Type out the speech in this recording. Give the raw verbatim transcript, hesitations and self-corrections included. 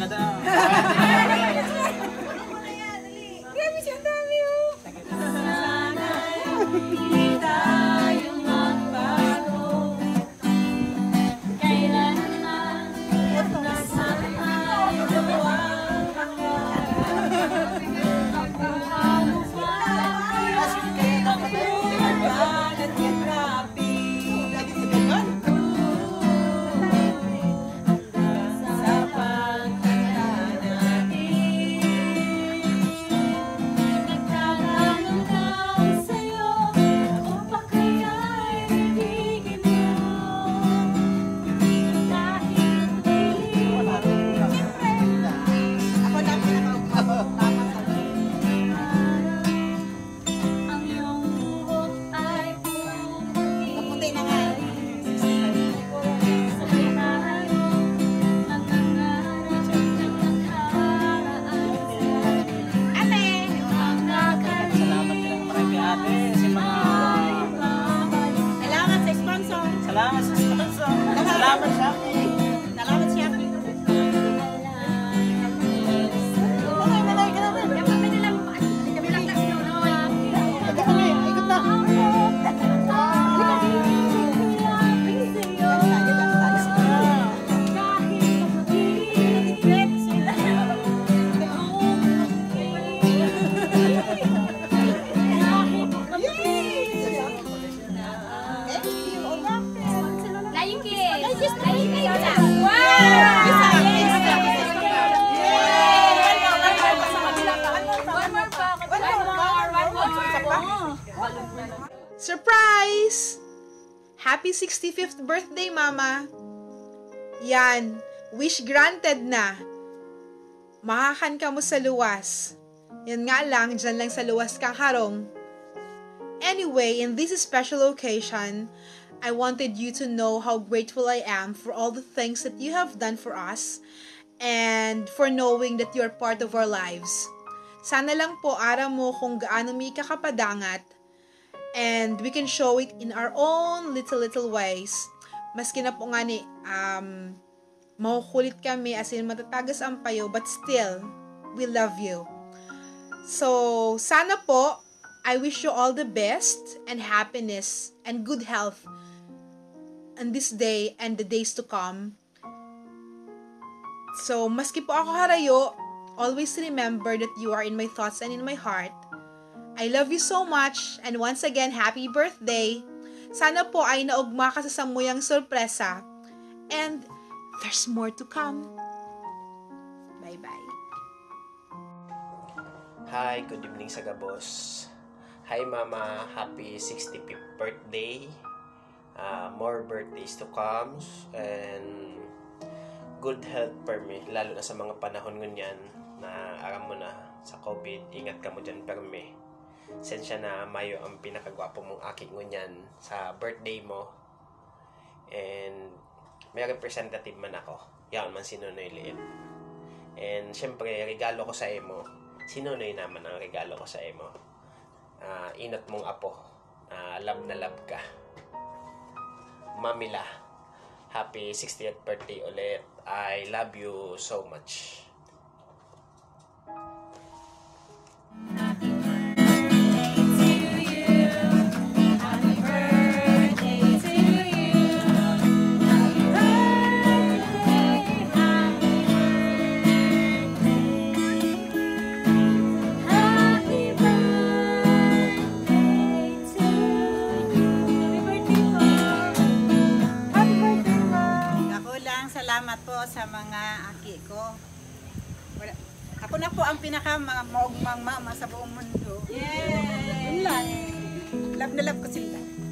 Kada. Grabe siya, dami oh. Sana hindi tayo magbago. Kailanman nasa tayo ang pangarap. Nakuha mo pa ang buwan at yakrapi. Sa pagtanda natin, nagtatanong ako sa'yo, o pa kaya'y ibigin mo? Kahit muli, Ako na pinaka-mama sa ang iyong buhok ay puputi. Kaputi na nga. Sabay tayo mangangarap ng nakaraan. Ate! Ang nakalimutan Salamat ka lang marami ate. Si mga... ay babalik. Salamat sa sponsor. Salamat sa sponsor. Salamat sa akin. Salamat siya. Flying kiss! Flying kiss! One more pa! One more! One more! Surprise! Happy sixty-fifth birthday, Mama! Yan, wish granted na. Makakan ka mo sa luwas. Yan nga lang, dyan lang sa luwas kang harong. Anyway, in this special occasion, I wanted you to know how grateful I am for all the things that you have done for us and for knowing that you're part of our lives. Sana lang po aram mo kung gaano may kakapadangat and we can show it in our own little little ways. Maski na po nga ni um, makukulit kami as in matatagas ang payo, but still, we love you. So, sana po, I wish you all the best and happiness and good health on this day and the days to come. So, maski po ako harayo, always remember that you are in my thoughts and in my heart. I love you so much, and once again, happy birthday. Sana po ay naugma ka sa samuyang sorpresa. And there's more to come. Bye-bye. Hi, good evening sa Gabos. Hi Mama, happy sixty-fifth birthday. Uh, more birthdays to come and good health per me, lalo na sa mga panahon ngunyan na aram mo na sa COVID, ingat ka mo dyan per me. Sensya na mayo ang pinakagwapo mong aking ngunyan sa birthday mo. And may representative man ako. Yan man si Nonoy Liit. And syempre, regalo ko sa imo. Si Nonoy naman ang regalo ko sa imo. Uh, inat mong apo. Uh, love na love ka. Mamila, happy sixtieth birthday ulit. I love you so much. Salamat po sa mga aki ko. Wala, ako na po ang pinaka mga maugmang mama sa buong mundo. Yay! Yun lang. Love na love ko sila.